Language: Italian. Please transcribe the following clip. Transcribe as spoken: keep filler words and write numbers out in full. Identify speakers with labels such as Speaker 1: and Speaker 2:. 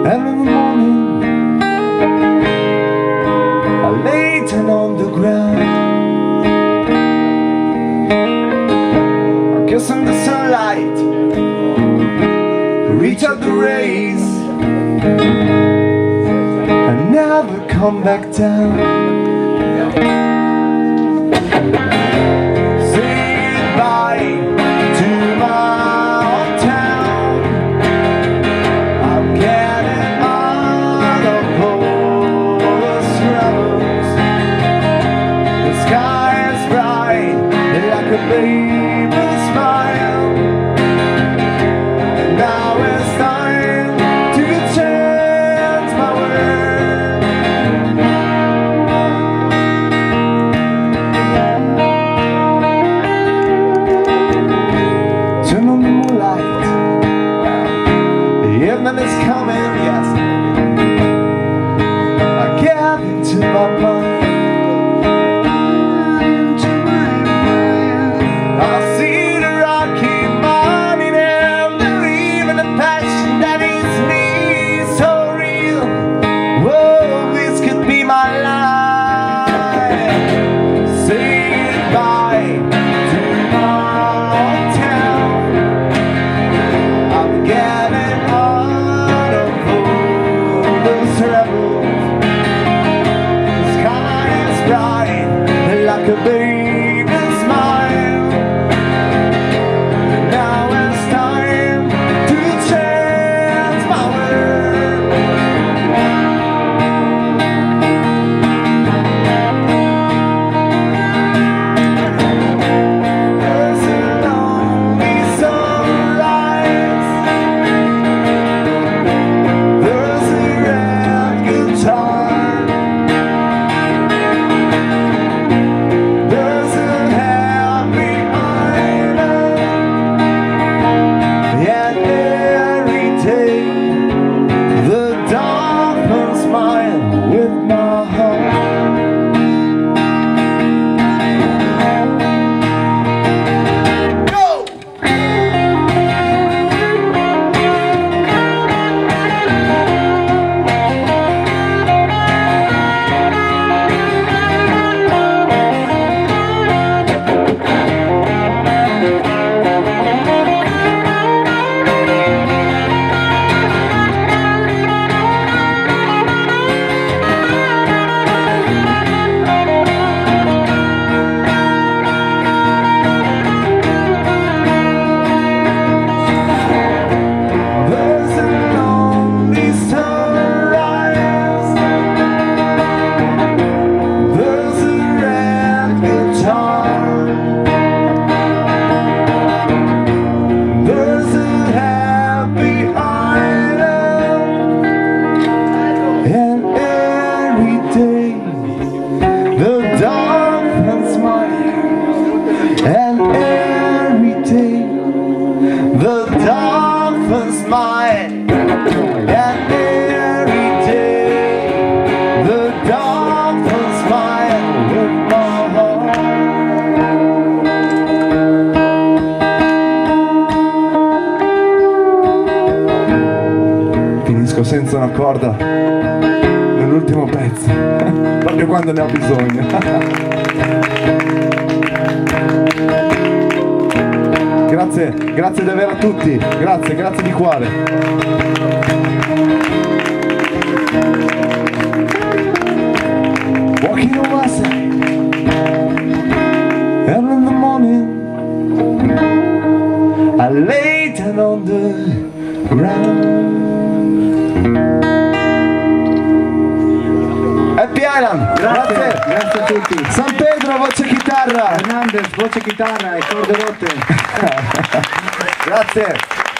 Speaker 1: And in the morning I lay down on the ground, kissing the sunlight, reach out the rays, and never come back down. Say goodbye to my hometown. I'm getting out of all the struggles. The sky is bright like a baby smile. Now it's time to change my world. Turn on the moonlight, the evening is coming, yes. I get into my mind. Like a baby smile. Now it's time to change my world. There's a lonely sunrise. There's a red guitar. Senza una corda nell'ultimo pezzo, proprio quando ne ho bisogno. Grazie, grazie davvero a tutti, grazie, grazie di cuore. Walking on my side, early in the morning, I lay down on the ground. Happy Island, grazie.
Speaker 2: Grazie, grazie a tutti.
Speaker 1: Sampedro, voce chitarra.
Speaker 2: Hernandez, voce chitarra e corde rotte.
Speaker 1: Grazie.